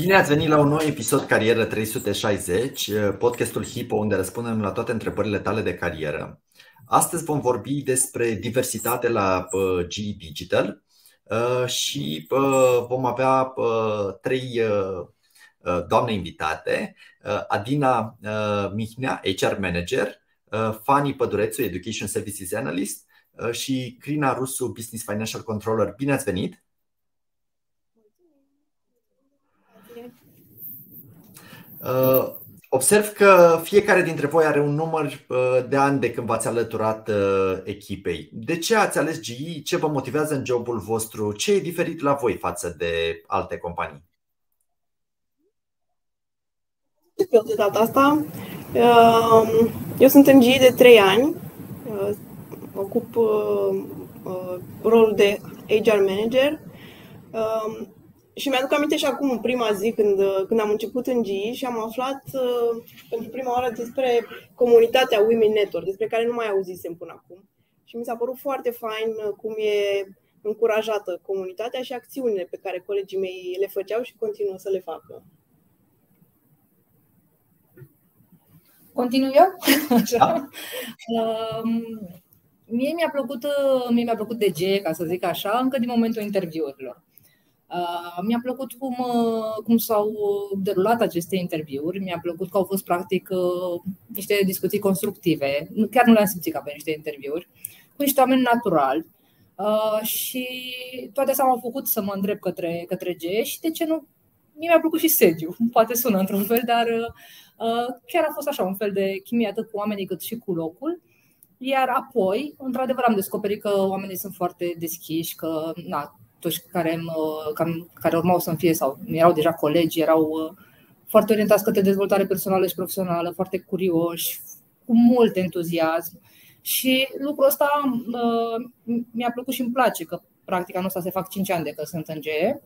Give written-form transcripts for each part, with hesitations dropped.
Bine ați venit la un nou episod Carieră 360, podcastul Hippo, unde răspundem la toate întrebările tale de carieră. Astăzi vom vorbi despre diversitate la GE Digital și vom avea trei doamne invitate: Adina Mihnea, HR Manager, Fani Pădurețu, Education Services Analyst și Crina Rusu, Business Financial Controller. Bine ați venit! Observ că fiecare dintre voi are un număr de ani de când v-ați alăturat echipei. De ce ați ales GE? Ce vă motivează în jobul vostru? Ce e diferit la voi față de alte companii? Eu de data asta, eu sunt în GE de 3 ani, ocup rolul de HR Manager și mi-aduc aminte și acum în prima zi când am început în GE și am aflat pentru prima oară despre comunitatea Women Network, despre care nu mai auzisem până acum. Și mi s-a părut foarte fain cum e încurajată comunitatea și acțiunile pe care colegii mei le făceau și continuă să le facă. Continui eu? Da. Mie mi-a plăcut DG, ca să zic așa, încă din momentul interviurilor. Mi-a plăcut cum s-au derulat aceste interviuri. Mi-a plăcut că au fost practic niște discuții constructive. Chiar nu le-am simțit ca pe niște interviuri, cu niște oameni naturali. Și toate astea m-au făcut să mă îndrept către G. Și de ce nu? Mie mi-a plăcut și sediu. Poate sună într-un fel, dar chiar a fost așa un fel de chimie atât cu oamenii cât și cu locul. Iar apoi, într-adevăr, am descoperit că oamenii sunt foarte deschiși, că toți care urmau să-mi fie sau erau deja colegi, erau foarte orientați către dezvoltare personală și profesională, foarte curioși, cu mult entuziasm. Și lucrul ăsta mi-a plăcut și îmi place, că practic anul ăsta se fac 5 ani de când sunt în GE.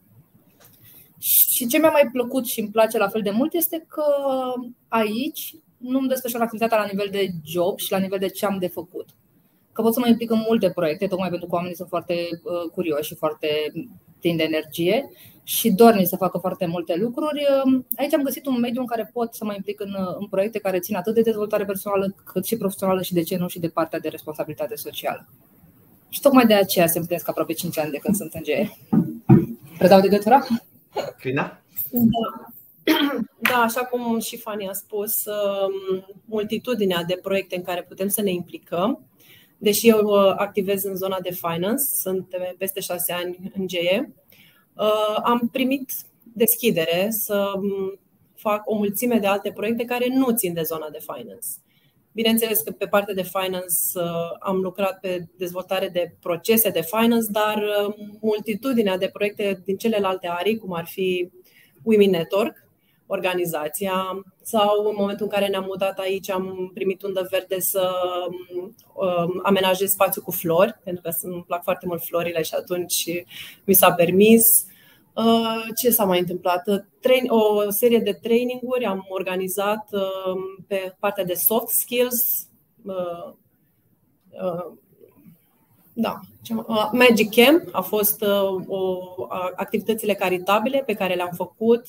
Și ce mi-a mai plăcut și îmi place la fel de mult este că aici nu îmi desfășor activitatea la nivel de job și la nivel de ce am de făcut. Că pot să mă implic în multe proiecte, tocmai pentru că oamenii sunt foarte curioși și foarte plini de energie și dornici să facă foarte multe lucruri. Aici am găsit un mediu în care pot să mă implic în proiecte care țin atât de dezvoltare personală cât și profesională și de ce nu și de partea de responsabilitate socială. Și tocmai de aceea se împlinesc aproape 5 ani de când sunt în GE. Predau legătura? Crina? Da, așa cum și Fani a spus, multitudinea de proiecte în care putem să ne implicăm. Deși eu activez în zona de finance, sunt peste 6 ani în GE, am primit deschidere să fac o mulțime de alte proiecte care nu țin de zona de finance. Bineînțeles că pe partea de finance am lucrat pe dezvoltare de procese de finance, dar multitudinea de proiecte din celelalte arii, cum ar fi Women Network, organizația, sau în momentul în care ne-am mutat aici am primit undă verde să amenajez spațiu cu flori, pentru că îmi plac foarte mult florile și atunci mi s-a permis. Ce s-a mai întâmplat? O serie de traininguri am organizat pe partea de soft skills. Da. Magic Camp a fost activitățile caritabile pe care le-am făcut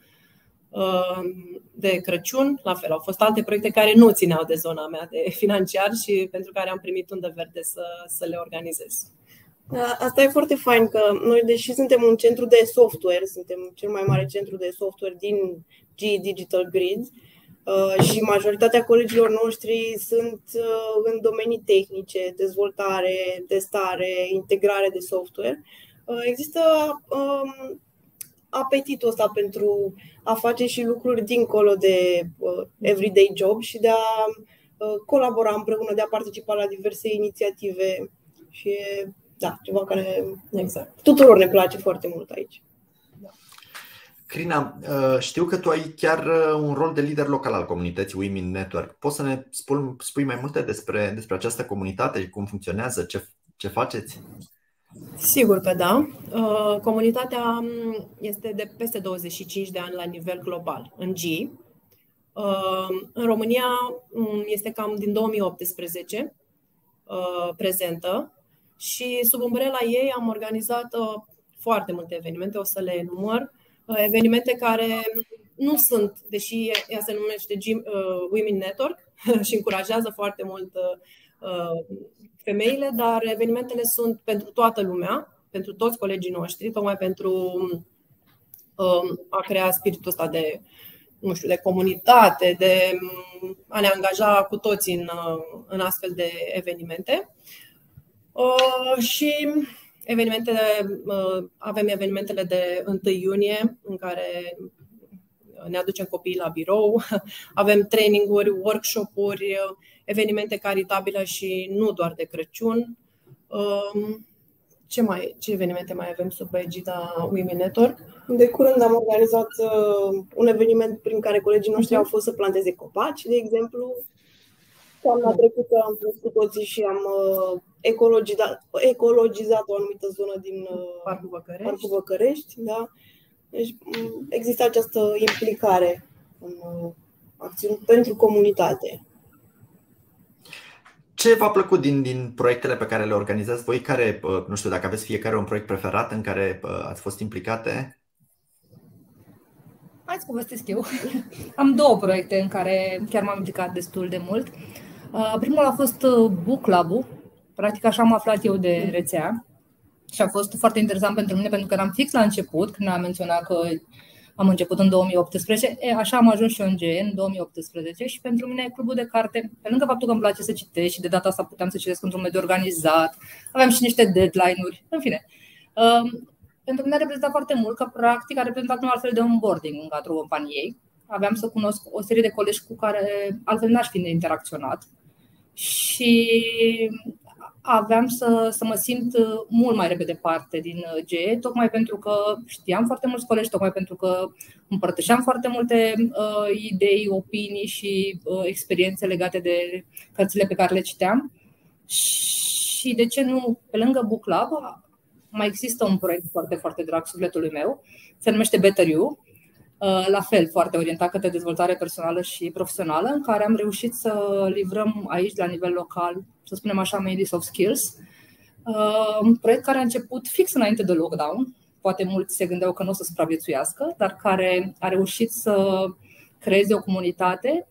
de Crăciun. La fel, au fost alte proiecte care nu țineau de zona mea de financiar și pentru care am primit undă verde să le organizez. Asta e foarte fain, că noi, deși suntem un centru de software, suntem cel mai mare centru de software din GE Digital Grid și majoritatea colegilor noștri sunt în domenii tehnice, dezvoltare, testare, integrare de software. Există apetitul ăsta pentru a face și lucruri dincolo de everyday job și de a colabora împreună, de a participa la diverse inițiative și da, ceva care exact tuturor ne place foarte mult aici. Crina, știu că tu ai chiar un rol de lider local al comunității Women Network. Poți să ne spui mai multe despre această comunitate și cum funcționează, ce faceți? Sigur că da. Comunitatea este de peste 25 de ani la nivel global în GE. În România este cam din 2018 prezentă și sub umbrela ei am organizat foarte multe evenimente, o să le enumăr. evenimente care nu sunt, deși ea se numește Women Network și încurajează foarte mult femeile, dar evenimentele sunt pentru toată lumea, pentru toți colegii noștri, tocmai pentru a crea spiritul ăsta de, nu știu, de comunitate, de a ne angaja cu toții în astfel de evenimente. Și avem evenimentele de 1 iunie în care ne aducem copiii la birou, avem traininguri, workshop-uri, evenimente caritabile și nu doar de Crăciun. Ce evenimente mai avem sub egida Women Network? De curând am organizat un eveniment prin care colegii noștri au fost să planteze copaci, de exemplu. Toamna trecută am fost cu toții și am ecologizat o anumită zonă din Parcul Văcărești. Da? Deci există această implicare în acțiuni pentru comunitate. Ce v-a plăcut din proiectele pe care le organizați voi? Care, nu știu, dacă aveți fiecare un proiect preferat în care ați fost implicate? Hai să povestesc eu. Am 2 proiecte în care chiar m-am implicat destul de mult. Primul a fost Book Club-ul. Practic așa am aflat eu de rețea. Și a fost foarte interesant pentru mine, pentru că eram fix la început, când am menționat că am început în 2018. Așa am ajuns și eu în GE în 2018 și pentru mine clubul de carte, pe lângă faptul că îmi place să citesc și de data asta puteam să citesc într-un mediu organizat, aveam și niște deadline-uri, în fine. Pentru mine a reprezentat foarte mult, că practic a reprezentat un altfel de onboarding în cadrul companiei. Aveam să cunosc o serie de colegi cu care altfel n-aș fi interacționat și aveam să mă simt mult mai repede parte din GE, tocmai pentru că știam foarte mulți colegi, tocmai pentru că împărtășeam foarte multe idei, opinii și experiențe legate de cărțile pe care le citeam. Și de ce nu, pe lângă Book Club, mai există un proiect foarte, foarte drag sufletului meu, se numește Better You. La fel, foarte orientat către dezvoltare personală și profesională, în care am reușit să livrăm aici, la nivel local, să spunem așa, Made Soft Skills. Un proiect care a început fix înainte de lockdown. Poate mulți se gândeau că nu o să supraviețuiască, dar care a reușit să creeze o comunitate.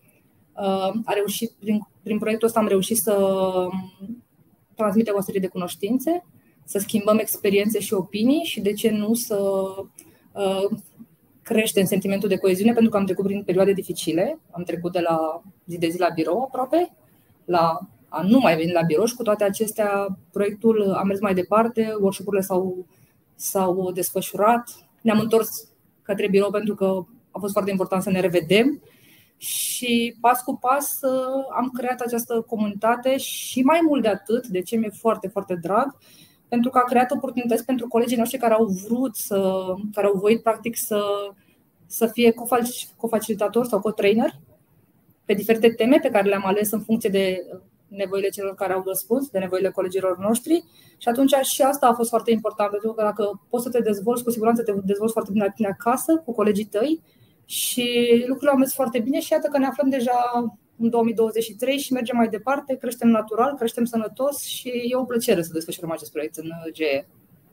Prin proiectul ăsta am reușit să transmitem o serie de cunoștințe, să schimbăm experiențe și opinii și, de ce nu, să creștem sentimentul de coeziune, pentru că am trecut prin perioade dificile. Am trecut de la zi de zi la birou aproape, la a nu mai veni la birou și cu toate acestea proiectul a mers mai departe, workshop-urile s-au desfășurat, ne-am întors către birou pentru că a fost foarte important să ne revedem și pas cu pas am creat această comunitate și mai mult de atât, de ce mi-e foarte, foarte drag, pentru că a creat oportunități pentru colegii noștri care au voit practic să fie cofacilitator sau co-trainer pe diferite teme pe care le-am ales în funcție de nevoile celor care au răspuns, de nevoile colegilor noștri. Și atunci și asta a fost foarte important, pentru că dacă poți să te dezvolți, cu siguranță te dezvolți foarte bine la tine acasă, cu colegii tăi. Și lucrurile au mers foarte bine și iată că ne aflăm deja în 2023 și mergem mai departe, creștem natural, creștem sănătos și e o plăcere să desfășurăm acest proiect în GE.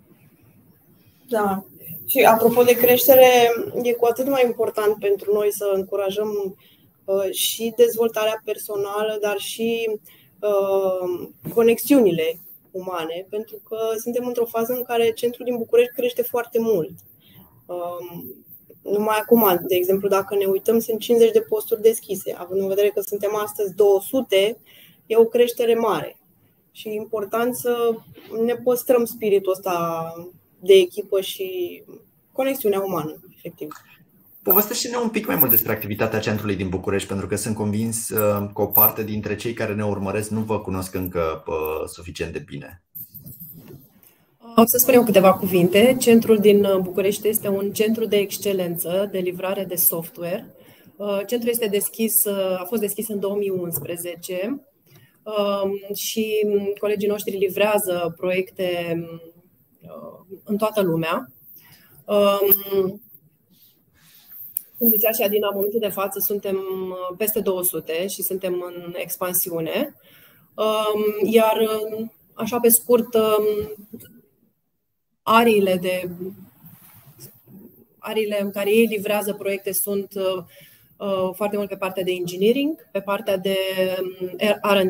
Da. Și apropo de creștere, e cu atât mai important pentru noi să încurajăm și dezvoltarea personală, dar și conexiunile umane, pentru că suntem într-o fază în care centrul din București crește foarte mult. Numai acum, de exemplu, dacă ne uităm, sunt 50 de posturi deschise. Având în vedere că suntem astăzi 200, e o creștere mare. Și e important să ne păstrăm spiritul ăsta de echipă și conexiunea umană, efectiv. Povestește-ne un pic mai mult despre activitatea centrului din București, pentru că sunt convins că o parte dintre cei care ne urmăresc nu vă cunosc încă suficient de bine. O să spun eu câteva cuvinte. Centrul din București este un centru de excelență de livrare de software. Centrul a fost deschis în 2011 și colegii noștri livrează proiecte în toată lumea. Cum zicea și Adina, în momentul de față suntem peste 200 și suntem în expansiune. Iar, așa pe arile în care ei livrează proiecte sunt foarte mult pe partea de engineering, pe partea de R&D.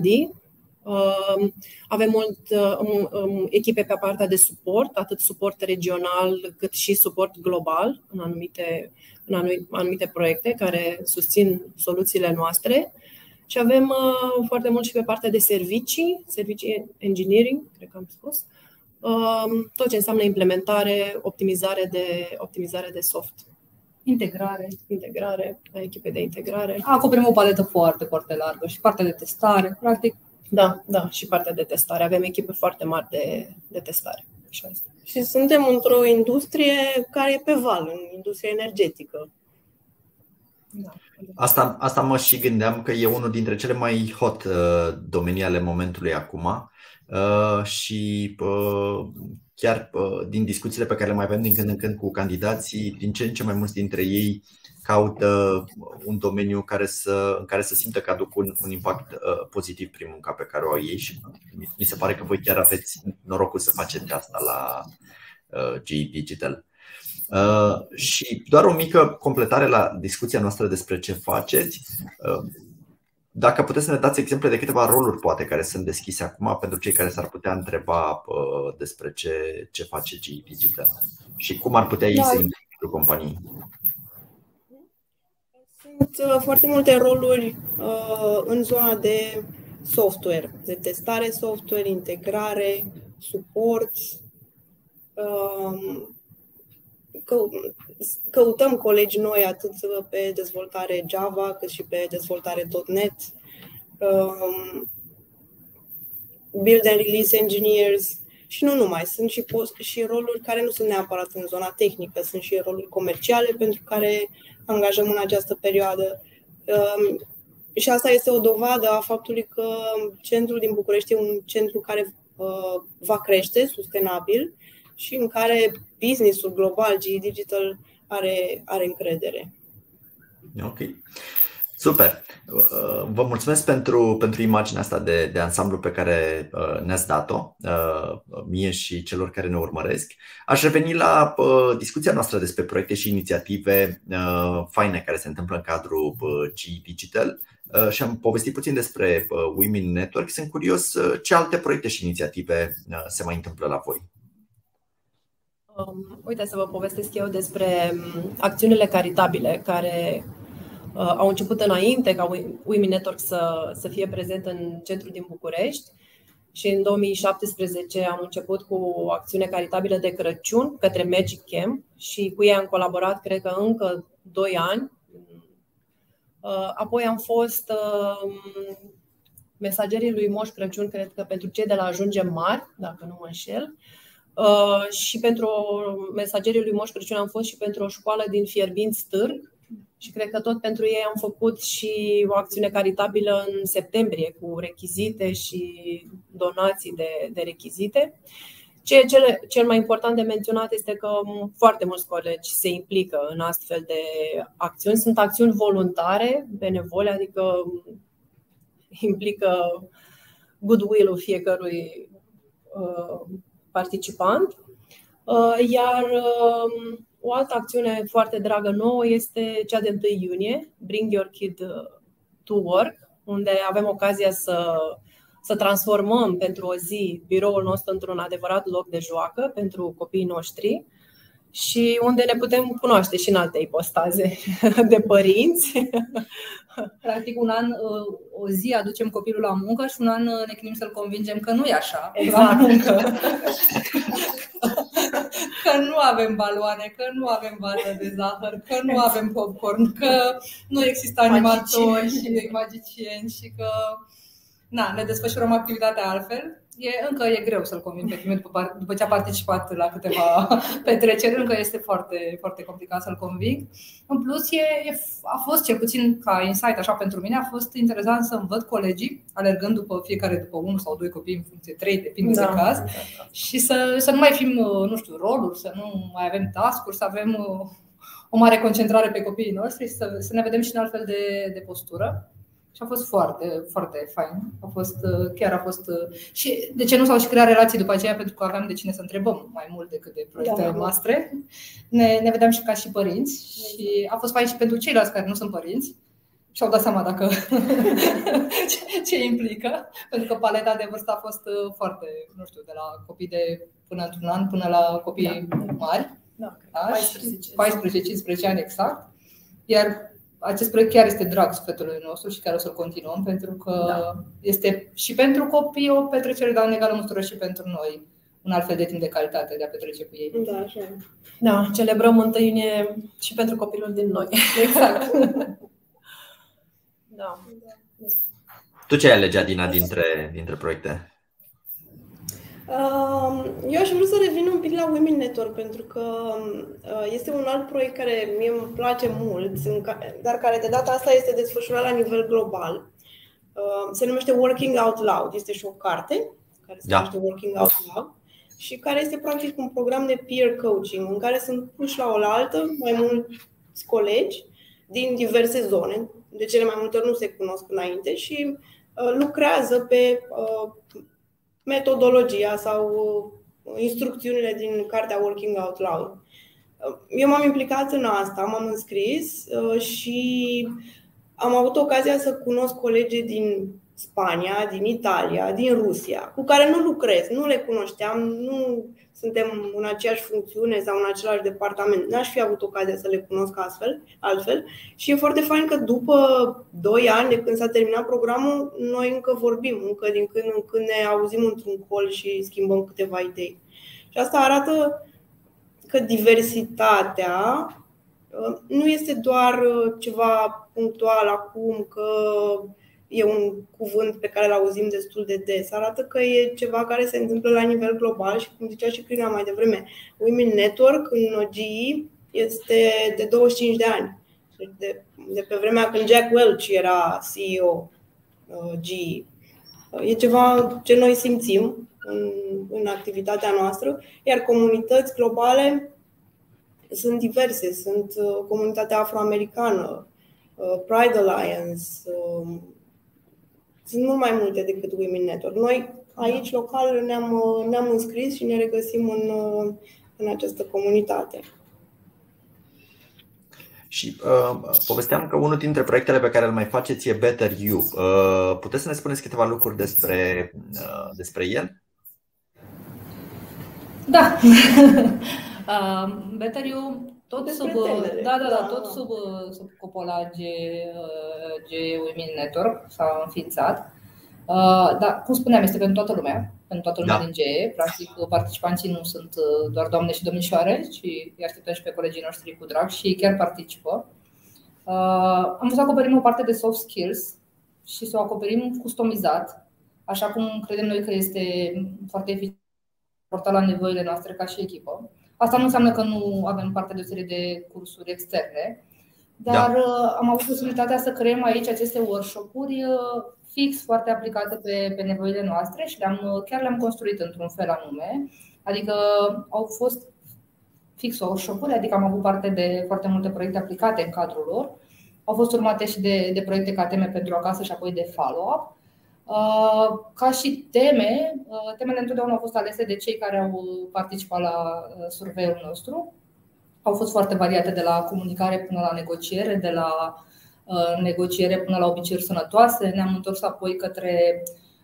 Avem mult echipe pe partea de suport, atât suport regional cât și suport global în anumite proiecte care susțin soluțiile noastre. Și avem foarte mult și pe partea de servicii engineering, cred că am spus, tot ce înseamnă implementare, optimizare de soft. Integrare, echipe de integrare. Acoperim o paletă foarte, foarte largă și partea de testare, practic. Da, și partea de testare. Avem echipe foarte mari de testare. Și suntem într-o industrie care e pe val, în industria energetică. Da. Asta mă și gândeam că e unul dintre cele mai hot domenii ale momentului acum. Și chiar din discuțiile pe care le mai avem din când în când cu candidații, din ce în ce mai mulți dintre ei caută un domeniu în care să simtă că aduc un impact pozitiv prin munca pe care o au ei și mi se pare că voi chiar aveți norocul să faceți asta la GE Digital. Și doar o mică completare la discuția noastră despre ce faceți. Dacă puteți să ne dați exemple de câteva roluri poate care sunt deschise acum pentru cei care s-ar putea întreba despre ce face GE Digital și cum ar putea ei să intre în companii. Sunt foarte multe roluri în zona de software, de testare software, integrare, suport. Căutăm colegi noi atât pe dezvoltare Java cât și pe dezvoltare .NET, build and release engineers și nu numai. Sunt și roluri care nu sunt neapărat în zona tehnică, sunt și roluri comerciale pentru care angajăm în această perioadă. Și asta este o dovadă a faptului că centrul din București e un centru care va crește sustenabil și în care business-ul global, GE Digital, are încredere. Ok. Super. Vă mulțumesc pentru imaginea asta de ansamblu pe care ne-ați dat-o mie și celor care ne urmăresc. Aș reveni la discuția noastră despre proiecte și inițiative faine care se întâmplă în cadrul GE Digital și am povestit puțin despre Women Network. Sunt curios ce alte proiecte și inițiative se mai întâmplă la voi. Uite, să vă povestesc eu despre acțiunile caritabile care au început înainte ca Women Network să fie prezent în centrul din București și în 2017 am început cu o acțiune caritabilă de Crăciun către Magic Camp și cu ei am colaborat, cred că încă 2 ani. Apoi am fost mesagerii lui Moș Crăciun, cred că pentru cei de la Ajungem Mari, dacă nu mă înșel. Și pentru mesagerii lui Moș Crăciun am fost și pentru o școală din Fierbinți Târg și cred că tot pentru ei am făcut și o acțiune caritabilă în septembrie cu rechizite și donații de rechizite. Cel mai important de menționat este că foarte mulți colegi se implică în astfel de acțiuni. Sunt acțiuni voluntare, benevole, adică implică goodwill-ul fiecărui participant. Iar o altă acțiune foarte dragă nouă este cea de 1 iunie, Bring Your Kid to Work, unde avem ocazia să transformăm pentru o zi biroul nostru într-un adevărat loc de joacă pentru copiii noștri și unde ne putem cunoaște și în alte ipostaze de părinți. Practic un an, o zi aducem copilul la muncă și un an ne chinuim să-l convingem că nu e așa. Exact. Că nu avem baloane, că nu avem vază de zahăr, că nu avem popcorn, că nu există animatori și magicieni și că ne desfășurăm activitatea altfel. Încă e greu să-l conving pe Timiu după ce a participat la câteva petreceri, încă este foarte, foarte complicat să-l conving. În plus, a fost, cel puțin ca insight așa pentru mine, a fost interesant să-mi văd colegii alergând după 1 sau 2 copii, în funcție 3, depinde de caz, și să nu mai fim, nu știu, roluri, să nu mai avem task-uri, să avem o mare concentrare pe copiii noștri, să ne vedem și în altfel de postură. Și a fost foarte, foarte fain. A fost. Și de ce nu s-au și creat relații după aceea? Pentru că aveam de cine să întrebăm mai mult decât de proiectele noastre. Ne vedeam și ca și părinți. Și a fost fain și pentru ceilalți care nu sunt părinți. Și-au dat seama dacă ce implică. Pentru că paleta de vârstă a fost foarte, nu știu, de la copii de până într-un an până la copii mari. 14-15 ani exact. Iar acest proiect chiar este drag sufletului nostru și chiar o să-l continuăm, pentru că este și pentru copii o petrecere, dar în egală măsură și pentru noi un alt fel de timp de calitate de a petrece cu ei. Da, așa. Da, celebrăm 1 iunie și pentru copilul din noi. Exact. Da. Tu ce ai alegea, Dina, dintre proiecte? Eu aș vrea să revin un pic la Women Network, pentru că este un alt proiect care mie îmi place mult, dar care de data asta este desfășurat la nivel global. Se numește Working Out Loud. Este și o carte care se numește Working Out Loud și care este practic un program de peer coaching în care sunt puși la oaltă mai mulți colegi din diverse zone. De cele mai multe ori nu se cunosc înainte și lucrează pe metodologia sau instrucțiunile din cartea Working Out Loud. Eu m-am implicat în asta, m-am înscris și am avut ocazia să cunosc colegi din Spania, din Italia, din Rusia, cu care nu lucrez, nu le cunoșteam, nu suntem în aceeași funcțiune sau în același departament. N-aș fi avut ocazia să le cunosc altfel. Și e foarte fain că după 2 ani de când s-a terminat programul, noi încă vorbim, încă din când în când ne auzim într-un call și schimbăm câteva idei. Și asta arată că diversitatea nu este doar ceva punctual acum, că e un cuvânt pe care îl auzim destul de des. Arată că e ceva care se întâmplă la nivel global și, cum zicea și Crina mai devreme, Women Network în GE este de 25 de ani. De pe vremea când Jack Welch era CEO GE. E ceva ce noi simțim în activitatea noastră, iar comunități globale sunt diverse. Sunt comunitatea afroamericană, Pride Alliance, sunt mult mai multe decât Women Network. Noi aici, local, ne-am înscris și ne regăsim în această comunitate. Și povesteam că unul dintre proiectele pe care îl mai faceți e Better You. Puteți să ne spuneți câteva lucruri despre el? Da. Better You tot sub cupola GE Women Network s-a înființat. Dar, cum spuneam, este pentru toată lumea, pentru toată lumea din GE. Practic, participanții nu sunt doar doamne și domnișoare, ci îi așteptăm și pe colegii noștri cu drag și ei chiar participă. Am vrut să acoperim o parte de soft skills și să o acoperim customizat, așa cum credem noi că este foarte eficient la nevoile noastre ca și echipă. Asta nu înseamnă că nu avem parte de o serie de cursuri externe, dar am avut posibilitatea să creăm aici aceste workshop-uri fix foarte aplicate pe nevoile noastre și chiar le-am construit într-un fel anume. Adică au fost fix workshop-uri, adică am avut parte de foarte multe proiecte aplicate în cadrul lor. Au fost urmate și de proiecte ca teme pentru acasă și apoi de follow-up. Ca și temele întotdeauna au fost alese de cei care au participat la surveiul nostru. Au fost foarte variate, de la comunicare până la negociere, de la negociere până la obiceiuri sănătoase. Ne-am întors apoi către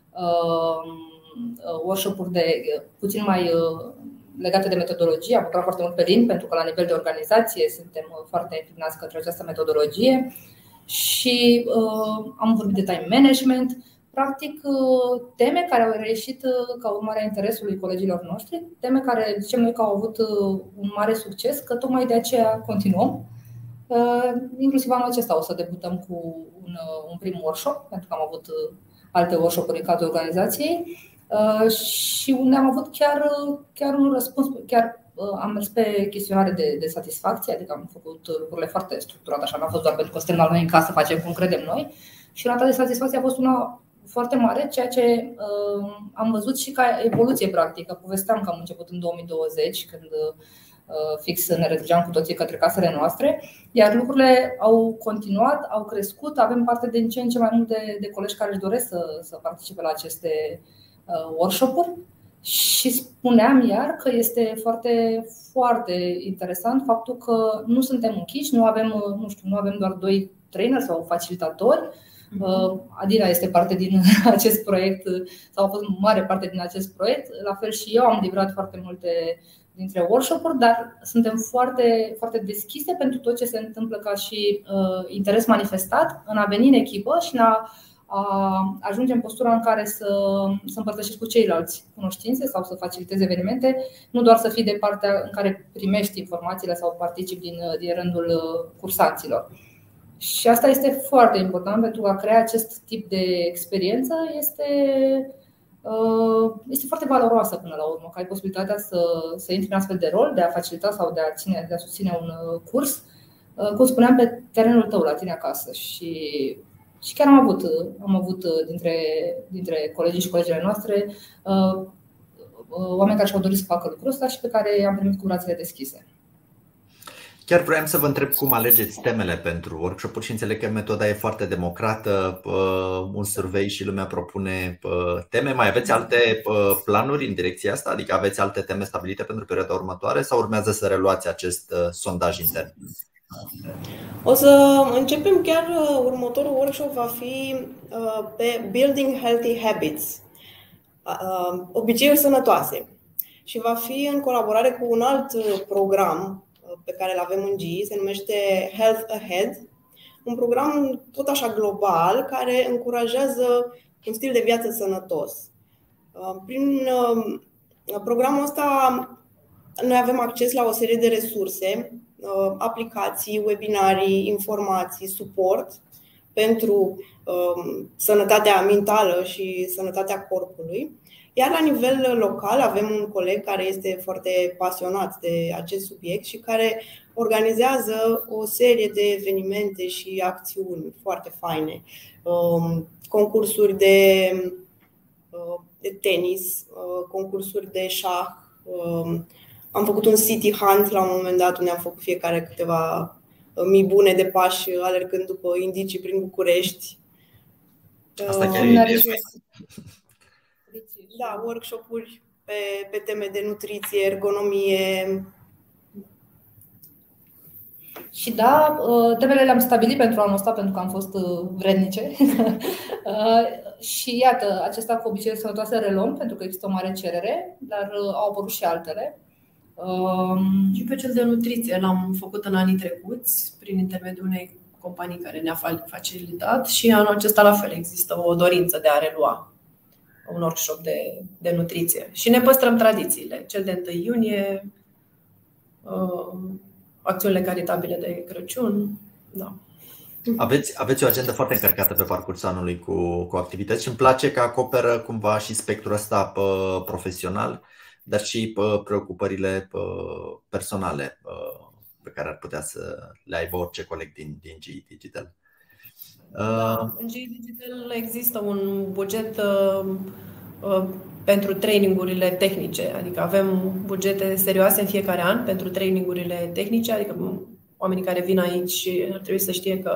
workshop-uri puțin mai legate de metodologie. Am lucrat foarte mult pe LIN, pentru că la nivel de organizație suntem foarte înclinați către această metodologie. Și am vorbit de time management. Practic, teme care au reieșit ca urmare a interesului colegilor noștri, teme care zicem noi că au avut un mare succes, că tocmai de aceea continuăm. Inclusiv anul acesta o să debutăm cu un prim workshop, pentru că am avut alte workshop-uri în cadrul organizației și unde am avut chiar un răspuns. Chiar am mers pe chestionare de satisfacție, adică am făcut lucrurile foarte structurat, așa, n-a fost doar pentru că suntem la noi în casă, facem cum credem noi. Și rata de satisfacție a fost una foarte mare, ceea ce am văzut și ca evoluție practică. Povesteam că am început în 2020, când fix ne retrăgeam cu toții către casele noastre, iar lucrurile au continuat, au crescut. Avem parte din ce în ce mai multe de colegi care își doresc să participe la aceste workshop-uri. Și spuneam iar că este foarte, foarte interesant faptul că nu suntem închiși, nu avem doar 2 traineri sau facilitatori. Adina este parte din acest proiect sau a fost mare parte din acest proiect. La fel și eu am livrat foarte multe dintre workshop-uri, dar suntem foarte, foarte deschise pentru tot ce se întâmplă ca și interes manifestat în a veni în echipă și în a ajunge în postura în care să împărtășești cu ceilalți cunoștințe sau să facilitezi evenimente, nu doar să fii de partea în care primești informațiile sau participi din rândul cursanților. Și asta este foarte important, pentru că a crea acest tip de experiență este foarte valoroasă până la urmă, că ai posibilitatea să intri în astfel de rol, de a facilita sau de a susține un curs, cum spuneam, pe terenul tău, la tine acasă. Și chiar am avut dintre colegii și colegele noastre oameni care și-au dorit să facă lucrul ăsta și pe care am primit cu brațele deschise. Chiar vreau să vă întreb cum alegeți temele pentru workshop-uri și înțeleg că metoda e foarte democrată, un survey și lumea propune teme. Mai aveți alte planuri în direcția asta? Adică aveți alte teme stabilite pentru perioada următoare sau urmează să reluați acest sondaj intern? O să începem chiar, următorul workshop va fi pe Building Healthy Habits, obiceiuri sănătoase, și va fi în colaborare cu un alt program pe care îl avem în GE, se numește Health Ahead, un program tot așa global care încurajează un stil de viață sănătos. Prin programul ăsta noi avem acces la o serie de resurse, aplicații, webinarii, informații, suport pentru sănătatea mentală și sănătatea corpului. Iar la nivel local avem un coleg care este foarte pasionat de acest subiect și care organizează o serie de evenimente și acțiuni foarte faine. Concursuri de tenis, concursuri de șah. Am făcut un city hunt la un moment dat unde am făcut fiecare câteva mii bune de pași alergând după indicii prin București. Asta chiar e. Da, workshop-uri pe teme de nutriție, ergonomie. Și da, temele le-am stabilit pentru anul ăsta pentru că am fost vrednice. Și iată, acesta cu obiceiuri sănătoase reluăm pentru că există o mare cerere, dar au apărut și altele. Și pe cel de nutriție l-am făcut în anii trecuți prin intermediul unei companii care ne-a facilitat și anul acesta la fel există o dorință de a relua un workshop de nutriție. Și ne păstrăm tradițiile. Cel de 1 iunie, acțiunile caritabile de Crăciun. Da. Aveți o agendă foarte încărcată pe parcursul anului cu activități și îmi place că acoperă cumva și spectrul ăsta profesional, dar și preocupările personale pe care ar putea să le aibă orice coleg din GE Digital. În GE Digital există un buget pentru trainingurile tehnice, adică avem bugete serioase în fiecare an pentru trainingurile tehnice, adică oamenii care vin aici ar trebui să știe că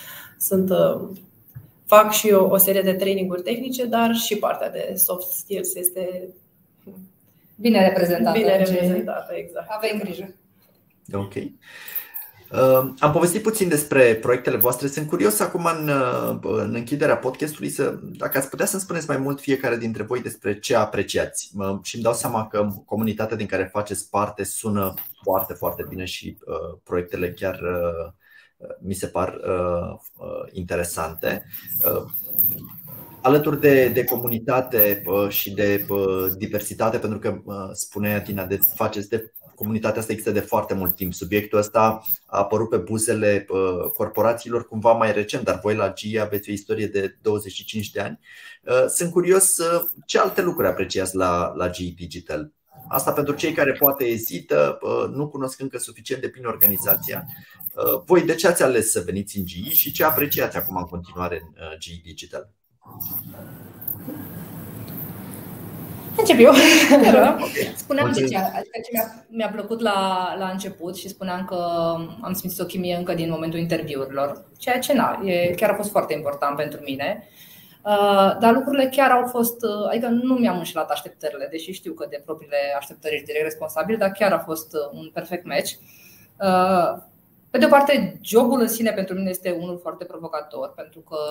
fac și eu o serie de traininguri tehnice, dar și partea de soft skills este bine reprezentată. Exact. Avem grijă. Ok. Am povestit puțin despre proiectele voastre. Sunt curios acum în închiderea podcastului dacă ați putea să-mi spuneți mai mult fiecare dintre voi despre ce apreciați. Și îmi dau seama că comunitatea din care faceți parte sună foarte, foarte bine și proiectele chiar mi se par interesante. Alături de comunitate și de diversitate, pentru că spunea Tina, faceți de comunitatea asta există de foarte mult timp. Subiectul ăsta a apărut pe buzele corporațiilor cumva mai recent, dar voi la GE aveți o istorie de 25 de ani. Sunt curios ce alte lucruri apreciați la GE Digital. Asta pentru cei care poate ezită, nu cunosc încă suficient de bine organizația. Voi de ce ați ales să veniți în GE și ce apreciați acum în continuare în GE Digital? Încep eu. Spuneam de ce, adică ce mi-a plăcut la început și spuneam că am simțit o chimie încă din momentul interviurilor, ceea ce chiar a fost foarte important pentru mine. Dar lucrurile chiar au fost, adică nu mi-am înșelat așteptările, deși știu că de propriile așteptări ești direct responsabil, dar chiar a fost un perfect match. Pe de o parte, jobul în sine pentru mine este unul foarte provocator, pentru că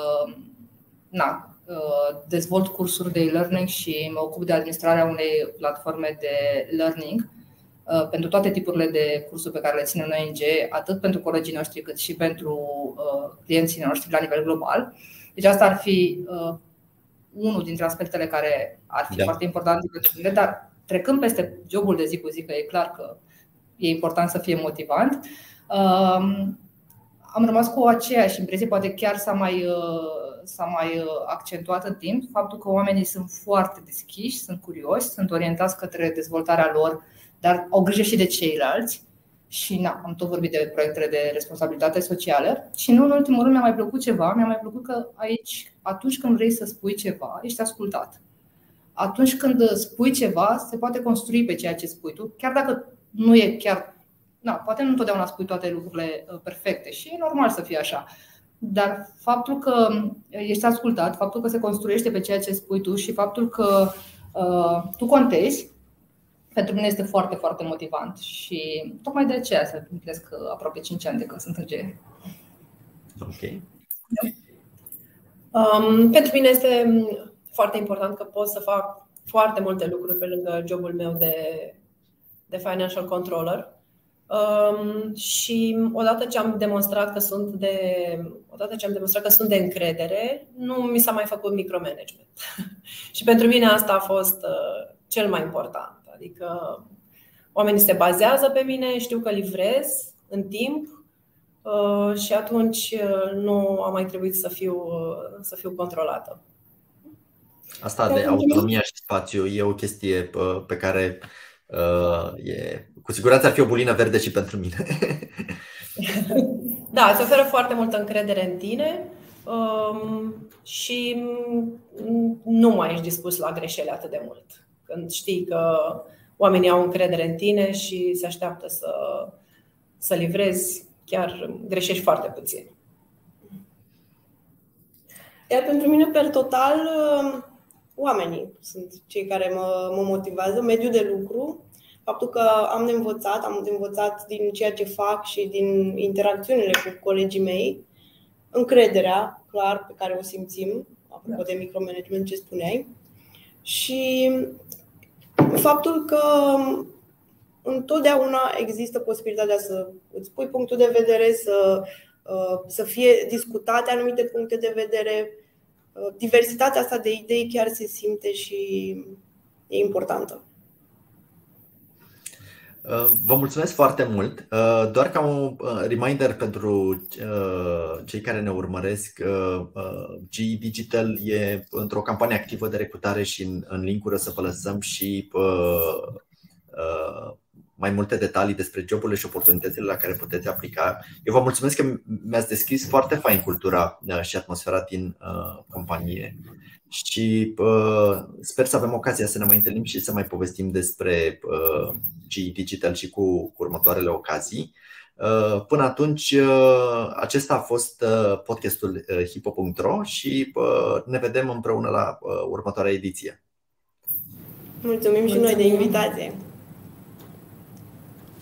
dezvolt cursuri de e-learning și mă ocup de administrarea unei platforme de learning pentru toate tipurile de cursuri pe care le ținem în ONG, atât pentru colegii noștri cât și pentru clienții noștri la nivel global. Deci asta ar fi unul dintre aspectele care ar fi foarte importante pentru mine, dar trecând peste jobul de zi cu zi, că e clar că e important să fie motivant, am rămas cu aceeași impresie, poate chiar s-a mai accentuat în timp, faptul că oamenii sunt foarte deschiși, sunt curioși, sunt orientați către dezvoltarea lor, dar au grijă și de ceilalți. Și am tot vorbit de proiectele de responsabilitate socială. Și nu în ultimul rând mi-a mai plăcut ceva. Mi-a mai plăcut că aici, atunci când vrei să spui ceva, ești ascultat. Atunci când spui ceva, se poate construi pe ceea ce spui tu, chiar dacă nu e chiar, poate nu întotdeauna spui toate lucrurile perfecte și e normal să fie așa. Dar faptul că ești ascultat, faptul că se construiește pe ceea ce spui tu și faptul că tu contezi, pentru mine este foarte, foarte motivant. Și tocmai de aceea se împlinesc aproape 5 ani de când sunt în GE. Ok. Pentru mine este foarte important că pot să fac foarte multe lucruri pe lângă jobul meu de financial controller. Și odată ce am demonstrat că sunt de încredere, nu mi s-a mai făcut micromanagement. Și pentru mine asta a fost cel mai important. Adică oamenii se bazează pe mine, știu că livrez în timp și atunci nu a mai trebuit să fiu controlată. Asta de autonomia și spațiu e o chestie pe care cu siguranță ar fi o bulină verde și pentru mine. Da, îți oferă foarte multă încredere în tine și nu mai ești dispus la greșeli atât de mult. Când știi că oamenii au încredere în tine și se așteaptă să livrezi, chiar greșești foarte puțin. Iar pentru mine, per total, oamenii sunt cei care mă motivează, mediul de lucru, faptul că am de învățat din ceea ce fac și din interacțiunile cu colegii mei, încrederea, clar, pe care o simțim, apropo de micromanagement ce spuneai, și faptul că întotdeauna există posibilitatea să îți pui punctul de vedere, să fie discutate anumite puncte de vedere. Diversitatea asta de idei chiar se simte și e importantă. Vă mulțumesc foarte mult. Doar ca un reminder pentru cei care ne urmăresc, GE Digital e într-o campanie activă de recrutare și în link-uri o să vă lăsăm și mai multe detalii despre joburile și oportunitățile la care puteți aplica. Eu vă mulțumesc că mi-ați descris foarte fain cultura și atmosfera din companie și sper să avem ocazia să ne mai întâlnim și să mai povestim despre GE Digital și cu următoarele ocazii. Până atunci, acesta a fost podcastul hipo.ro și ne vedem împreună la următoarea ediție. Mulțumim și noi de invitație.